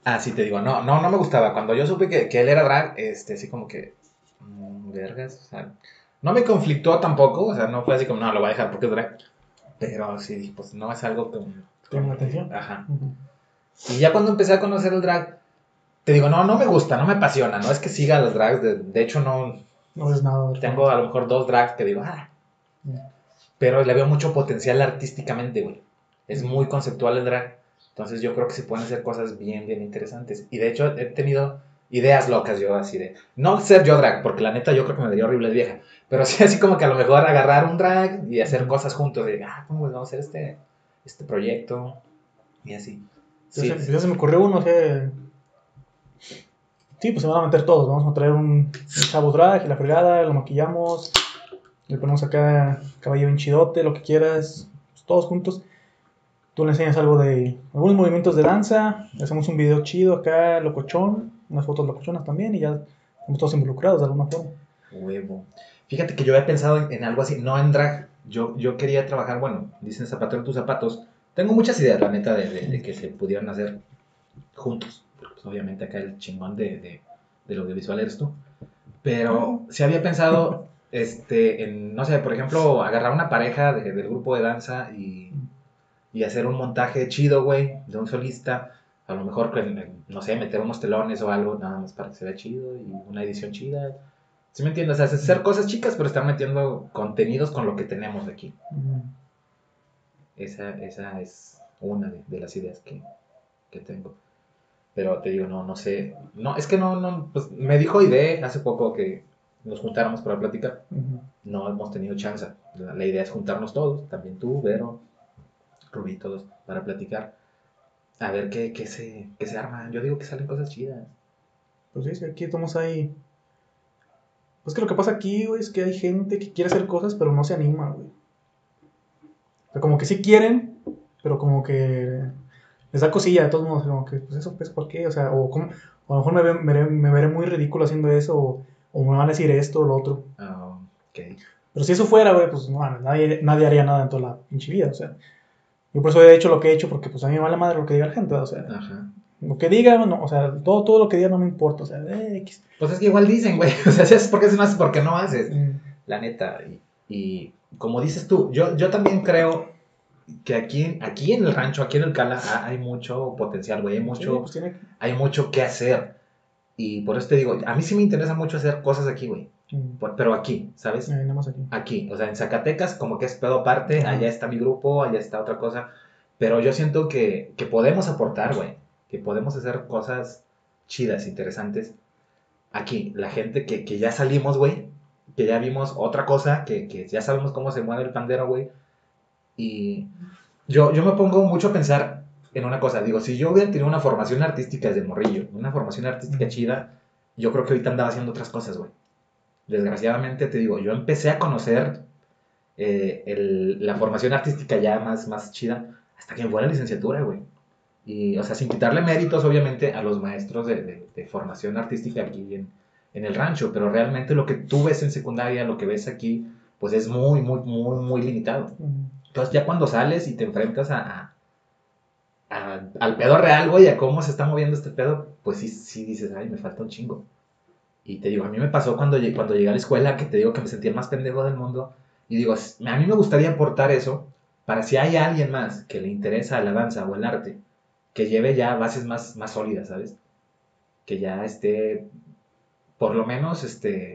Ah, sí, te digo, no me gustaba. Cuando yo supe que él era drag, así como que, vergas, o sea, no me conflictó tampoco, o sea, no fue así como, no, lo voy a dejar porque es drag. Pero sí, dije, pues no es algo ¿Te llama la con lo que, atención? ajá. Uh-huh. Y ya cuando empecé a conocer el drag, te digo, no me gusta, no me apasiona, no es que siga los drags, de hecho no, No ves nada de tengo referencia. a lo mejor dos drags que digo, pero le veo mucho potencial artísticamente, güey. Es muy conceptual el drag. Entonces yo creo que se pueden hacer cosas bien interesantes. Y de hecho he tenido ideas locas yo así de... No ser yo drag, porque la neta yo creo que me vería horrible de vieja. Pero sí así como que a lo mejor agarrar un drag y hacer cosas juntos. De, ¿cómo vamos a hacer este proyecto? Y así. Sí, Ya se me ocurrió uno, o sea, sí, pues se van a meter todos. Vamos a traer un chavo drag y la fregada, lo maquillamos, le ponemos acá caballo bien chidote, lo que quieras, pues, todos juntos. Tú le enseñas algo de algunos movimientos de danza, hacemos un video chido acá, locochón, unas fotos locochonas también y ya estamos todos involucrados de alguna forma. huevo. Fíjate que yo había pensado en algo así, no en drag. Yo quería trabajar, bueno, dicen zapatero tus zapatos. Tengo muchas ideas, la neta, de que se pudieran hacer juntos. Pues obviamente acá el chingón del audiovisual eres tú. Pero se había pensado, en, no sé, por ejemplo, agarrar una pareja del grupo de danza y hacer un montaje chido, güey, de un solista. A lo mejor, no sé, meter unos telones o algo, nada más para que se vea chido y una edición chida. ¿Sí me entiendes? O sea, hacer cosas chicas, pero estar metiendo contenidos con lo que tenemos aquí. Esa es una de las ideas que tengo. Pero te digo, no sé. No, es que no, pues me dijo Ide hace poco que nos juntáramos para platicar. No hemos tenido chance. La idea es juntarnos todos, también tú, Vero, Rubí, todos, para platicar. A ver qué se arma. Yo digo que salen cosas chidas. Pues sí, sí, aquí estamos ahí. Pues que lo que pasa aquí, güey, es que hay gente que quiere hacer cosas, pero no se anima, güey. O sea, como que sí quieren, pero como que les da cosilla de todos modos, como que, pues eso, pues, ¿por qué? O sea, o a lo mejor me veré muy ridículo haciendo eso, o me van a decir esto o lo otro. Ok. Pero si eso fuera, güey, pues no, nadie haría nada en toda la pinche vida, o sea. Yo por eso he hecho lo que he hecho, porque pues a mí me vale madre lo que diga la gente, o sea. Ajá. Lo que diga, no, o sea, todo lo que diga no me importa, o sea, X. Pues es que igual dicen, güey. O sea, si haces porque no haces porque no haces. Mm. La neta. Y como dices tú, yo también creo que aquí en el rancho, aquí en el Cala, hay mucho potencial, güey. Sí, pues tiene que. Hay mucho que hacer. Y por eso te digo, a mí sí me interesa mucho hacer cosas aquí, güey. Pero aquí, ¿sabes? Nada más aquí. Aquí. O sea, en Zacatecas, como que es pedo aparte. Ajá. Allá está mi grupo, allá está otra cosa. Pero yo siento que podemos aportar, güey. Que podemos hacer cosas chidas, interesantes. Aquí, la gente que ya salimos, güey. Que ya vimos otra cosa, que ya sabemos cómo se mueve el pandero, güey. Y yo me pongo mucho a pensar en una cosa. Digo, si yo hubiera tenido una formación artística desde morrillo, una formación artística chida, yo creo que ahorita andaba haciendo otras cosas, güey. Desgraciadamente, te digo, yo empecé a conocer la formación artística ya más chida hasta que me fue a la licenciatura, güey. Y, o sea, sin quitarle méritos, obviamente, a los maestros de formación artística aquí en el rancho, pero realmente lo que tú ves en secundaria, lo que ves aquí, pues es muy limitado. Entonces, ya cuando sales y te enfrentas al pedo real, güey, a cómo se está moviendo este pedo, pues sí dices, ay, me falta un chingo. Y te digo, a mí me pasó cuando llegué a la escuela, que te digo que me sentía el más pendejo del mundo, y digo, a mí me gustaría aportar eso para si hay alguien más que le interesa la danza o el arte, que lleve ya bases más sólidas, ¿sabes? Que ya esté, por lo menos,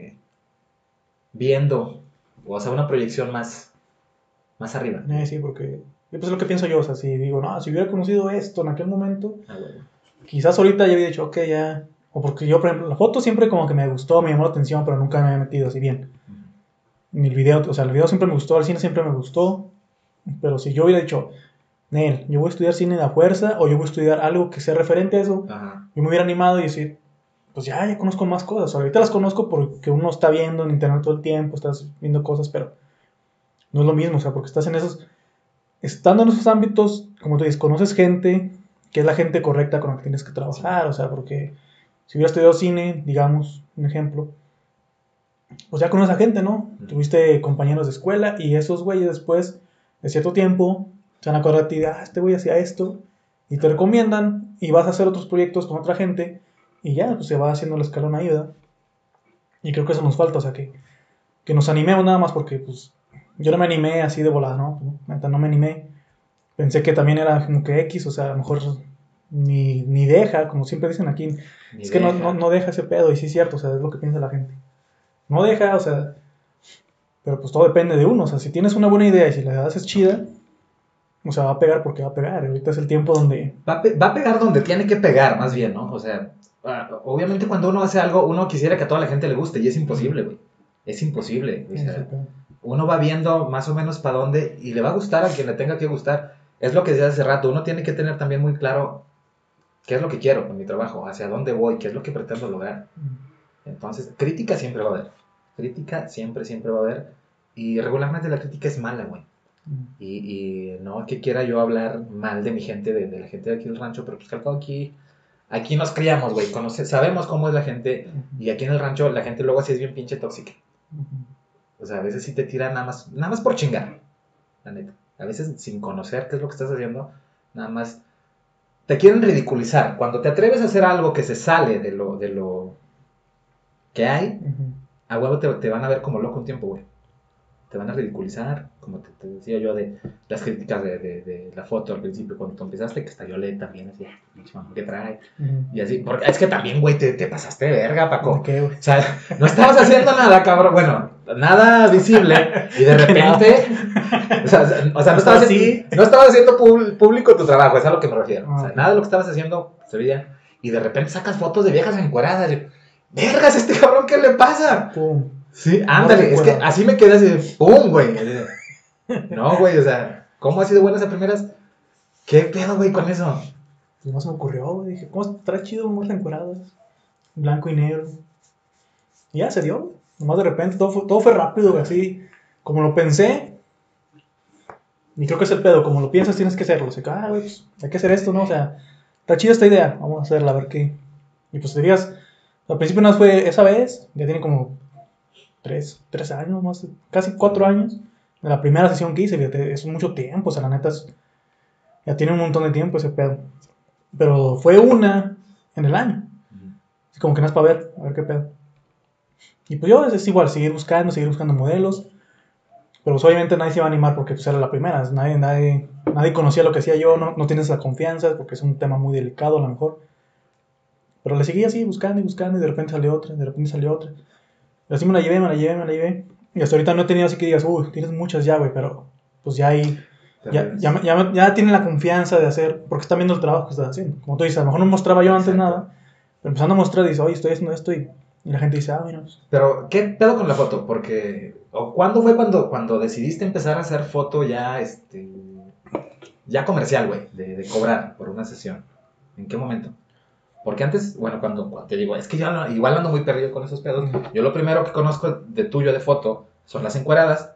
viendo, o sea, una proyección más arriba. Sí, porque pues es lo que pienso yo, o sea, si digo, no, si hubiera conocido esto en aquel momento, Ah, bueno. quizás ahorita ya hubiera dicho, ok, ya. O porque yo, por ejemplo, la foto siempre como que me gustó, me llamó la atención, pero nunca me había metido así bien. Ni el video, o sea, el video siempre me gustó, el cine siempre me gustó, pero si yo hubiera dicho, Nel, yo voy a estudiar cine de la fuerza, o yo voy a estudiar algo que sea referente a eso, Ajá. yo me hubiera animado y decir, pues ya conozco más cosas. Ahorita las conozco porque uno está viendo en internet todo el tiempo, estás viendo cosas, pero no es lo mismo, o sea, porque estando en esos ámbitos, como tú dices, conoces gente que es la gente correcta con la que tienes que trabajar, sí. O sea, porque si hubiera estudiado cine, digamos, un ejemplo, pues ya conoces a gente, ¿no? Tuviste compañeros de escuela y esos güeyes después de cierto tiempo se van a acordar de ti, este güey hacía esto, y te recomiendan, y vas a hacer otros proyectos con otra gente y ya, pues se va haciendo el escalón ahí, ¿verdad? Y creo que eso nos falta, o sea, que nos animemos nada más porque, pues, yo no me animé así de volada, ¿no? Neta, no me animé. Pensé que también era como que X, o sea, a lo mejor ni deja, como siempre dicen aquí, Ni es que no, deja. no deja ese pedo, y sí es cierto, o sea, es lo que piensa la gente. No deja, o sea, pero pues todo depende de uno, o sea, si tienes una buena idea y si la haces chida, o sea, va a pegar porque va a pegar. Ahorita es el tiempo donde... Va a pegar donde tiene que pegar, más bien, ¿no? O sea, obviamente cuando uno hace algo, uno quisiera que a toda la gente le guste y es imposible, güey. Es imposible. O sea, uno va viendo más o menos para dónde y le va a gustar a quien le tenga que gustar. Es lo que decía hace rato, uno tiene que tener también muy claro qué es lo que quiero con mi trabajo, hacia dónde voy, qué es lo que pretendo lograr. Entonces, crítica siempre va a haber. Crítica siempre, siempre va a haber. Y regularmente la crítica es mala, güey. Y no que quiera yo hablar mal de mi gente, de la gente de aquí del rancho, pero pues que al cabo aquí nos criamos, güey. Sabemos cómo es la gente. Y aquí en el rancho la gente luego así es bien pinche tóxica. O sea, a veces sí te tira nada más por chingar, la neta. A veces sin conocer qué es lo que estás haciendo, nada más te quieren ridiculizar. Cuando te atreves a hacer algo que se sale de lo que hay, a huevo te van a ver como loco un tiempo, güey. Te van a ridiculizar, como te decía yo, de las críticas de la foto al principio, cuando tú empezaste, que hasta yo le también así, ¿qué trae? Y así, porque es que también, güey, te pasaste de verga, Paco. ¿De qué, güey? O sea, no estabas haciendo nada, cabrón, bueno, nada visible, y de repente, o sea, no estabas haciendo público tu trabajo, es a lo que me refiero. O sea, nada de lo que estabas haciendo se veía, y de repente sacas fotos de viejas encueradas, y, vergas, este cabrón, ¿qué le pasa? Pum. Sí, ándale, es que así me quedé así de ¡pum, güey! No, güey, o sea, ¿cómo así de buenas a primeras? ¿Qué pedo, güey, con eso? Pues no se me ocurrió, güey. Dije, ¿cómo estará chido unas encueradas? Blanco y negro. Y ya se dio, güey. Nomás de repente todo fue rápido, güey, así. Como lo pensé. Y creo que es el pedo, como lo piensas tienes que hacerlo. O sea, güey, pues hay que hacer esto, ¿no? O sea, está chida esta idea, vamos a hacerla, a ver qué. Y pues dirías, al principio no fue esa vez, ya tiene como 3 años, más, casi 4 años. De la primera sesión que hice, fíjate, es mucho tiempo, o sea, la neta ya tiene un montón de tiempo ese pedo. Pero fue una en el año. Así como que no es para ver, a ver qué pedo. Y pues yo es igual, seguir buscando modelos. Pero pues obviamente nadie se iba a animar porque pues era la primera. Nadie conocía lo que hacía yo, no tienes la confianza porque es un tema muy delicado a lo mejor. Pero le seguí así buscando y de repente salió otra, de repente salió otra. Y así me la llevé. Y hasta ahorita no he tenido así que digas, uy, tienes muchas ya, güey, pero pues ya ahí, ya tienen la confianza de hacer, porque están viendo el trabajo que estás haciendo. Como tú dices, a lo mejor no mostraba yo antes nada, pero empezando a mostrar, dices, oye, estoy haciendo esto y la gente dice, mira. Pues. Pero, ¿qué pedo con la foto? Porque, ¿cuándo fue cuando decidiste empezar a hacer foto ya comercial, güey, de cobrar por una sesión? ¿En qué momento? Porque antes, bueno, cuando te digo, es que yo igual ando muy perdido con esos pedos. Yo lo primero que conozco de tuyo de foto son las encueradas.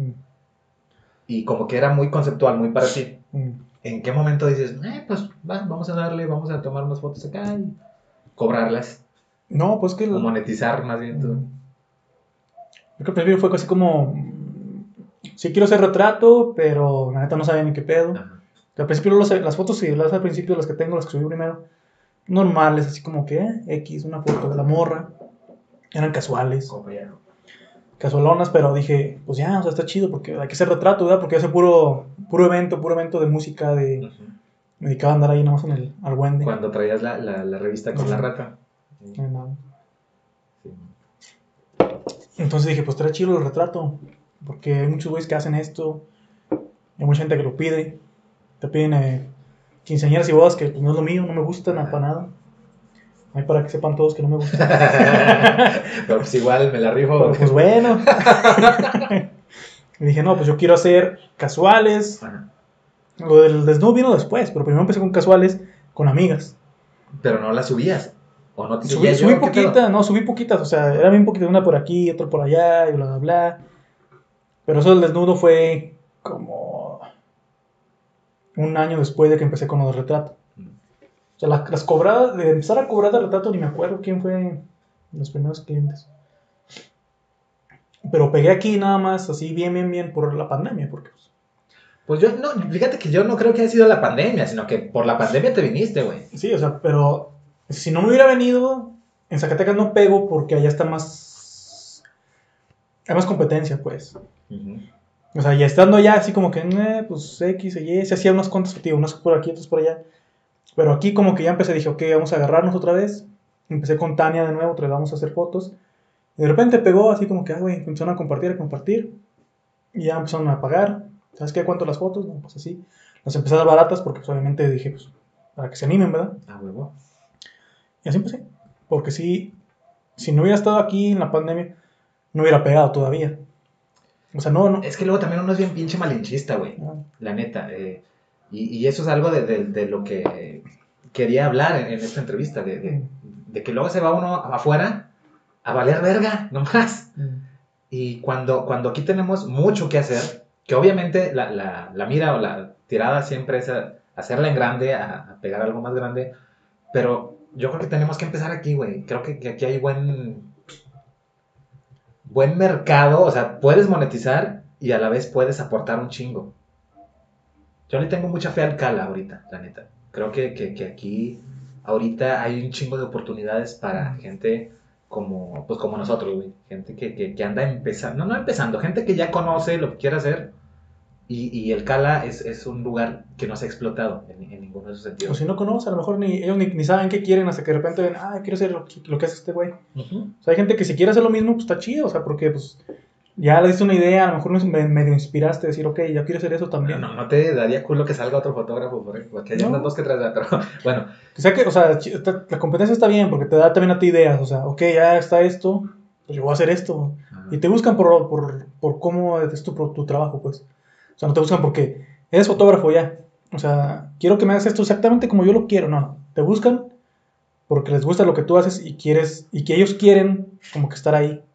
Y como que era muy conceptual, muy para ti. ¿En qué momento dices, pues vamos a vamos a tomar unas fotos acá y cobrarlas? No, pues que... O monetizar más bien todo. Yo creo que primero fue así como, sí quiero hacer retrato, pero la neta no sabía ni qué pedo. Al principio las fotos, sí, al principio las que tengo, las que subí primero, normales, así como que X, una foto de la morra, eran casuales. Casualonas, pero dije, pues ya, o sea, está chido porque hay que hacer retrato, ¿verdad? Porque hace puro evento de música, me dedicaba a andar ahí nomás en el argüende. Cuando traías la revista con la rata. Sí. Entonces dije, pues está chido el retrato, porque hay muchos güeyes que hacen esto, hay mucha gente que lo pide, te piden quinceañeras y bodas que pues no es lo mío, no me gustan para nada. Ahí para que sepan todos que no me gusta. Pero pues igual me la rifo. Pero pues bueno. Y dije, no, pues yo quiero hacer casuales. Lo del desnudo vino después, pero primero empecé con casuales, con amigas. Pero no las subías. ¿O no te subí poquitas, o sea, era bien poquito, una por aquí, otra por allá, y bla, bla, bla. Pero eso del desnudo fue como un año después de que empecé con los retratos. O sea, las cobradas, de empezar a cobrar de retrato, ni me acuerdo quién fue los primeros clientes. Pero pegué aquí nada más, así bien, por la pandemia, porque Pues yo no, fíjate que yo no creo que haya sido la pandemia, sino que por la pandemia te viniste, güey. Sí, o sea, pero si no me hubiera venido, en Zacatecas no pego porque allá está más... Hay más competencia, pues. Uh-huh. O sea, ya estando allá, así como que, pues X o Y, se hacía unas cuantas, tío, unas por aquí, otras por allá. Pero aquí como que ya empecé, dije, ok, vamos a agarrarnos otra vez. Empecé con Tania de nuevo, vamos a hacer fotos. Y de repente pegó así como que, güey, empezaron a compartir. Y ya empezaron a pagar. ¿Sabes qué? ¿Cuánto las fotos? No, pues así. Las empecé a dar baratas porque pues, obviamente dije, pues, para que se animen, ¿verdad? Ah, huevo. Y así empecé. Porque si no hubiera estado aquí en la pandemia, no hubiera pegado todavía. O sea, no. Es que luego también uno es bien pinche malinchista, güey. No. La neta. Y eso es algo de lo que quería hablar en esta entrevista. De que luego se va uno afuera a valer verga, nomás. Y cuando aquí tenemos mucho que hacer, que obviamente la mira o la tirada siempre es a hacerla en grande, a pegar algo más grande. Pero yo creo que tenemos que empezar aquí, güey. Creo que aquí hay buen mercado, o sea, puedes monetizar y a la vez puedes aportar un chingo. Yo le tengo mucha fe al Cala ahorita, la neta. Creo que aquí ahorita hay un chingo de oportunidades para gente como nosotros, güey. Gente que anda empezando, no empezando, gente que ya conoce lo que quiere hacer. Y el Cala es un lugar que no se ha explotado en ninguno de esos O sentidos. si no conoce, a lo mejor ellos ni saben qué quieren hasta que de repente ven, quiero hacer lo que hace este güey. Uh-huh. O sea, hay gente que si quiere hacer lo mismo, pues está chido, o sea, porque pues ya le diste una idea, a lo mejor medio inspiraste a decir, ok, ya quiero hacer eso también. No te daría culo que salga otro fotógrafo, porque hay unos dos que traes, pero bueno. O sea, la competencia está bien, porque te da también a ti ideas, o sea, ok, ya está esto, pues yo voy a hacer esto. Y te buscan por cómo es tu trabajo, pues. O sea, no te buscan porque eres fotógrafo ya. O sea, quiero que me hagas esto exactamente como yo lo quiero. No. Te buscan porque les gusta lo que tú haces y que ellos quieren como que estar ahí.